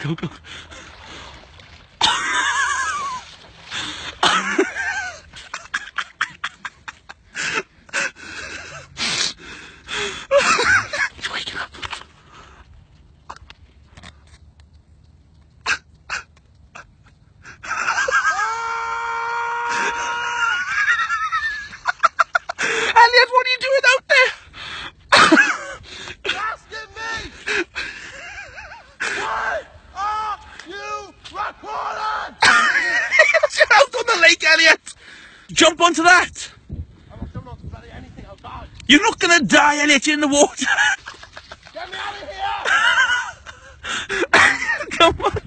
go, go. Elliot, what are you doing out there? You're asking me! Why are you recording? You're out on the lake, Elliot. Jump onto that. I'm not jumping onto bloody anything, I'll die. You're not going to die, Elliot. You're in the water. Get me out of here! Come on.